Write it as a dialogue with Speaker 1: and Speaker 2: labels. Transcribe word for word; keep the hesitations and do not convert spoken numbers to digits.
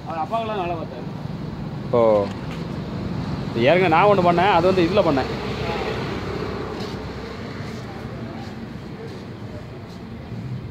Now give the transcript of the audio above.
Speaker 1: அவர் அப்பாக்கெல்லாம் வேலை பார்த்தாரு.
Speaker 2: ஓ ஏற்கனவே நான் ஒன்று பண்ணேன், அது வந்து இதில் பண்ணேன்,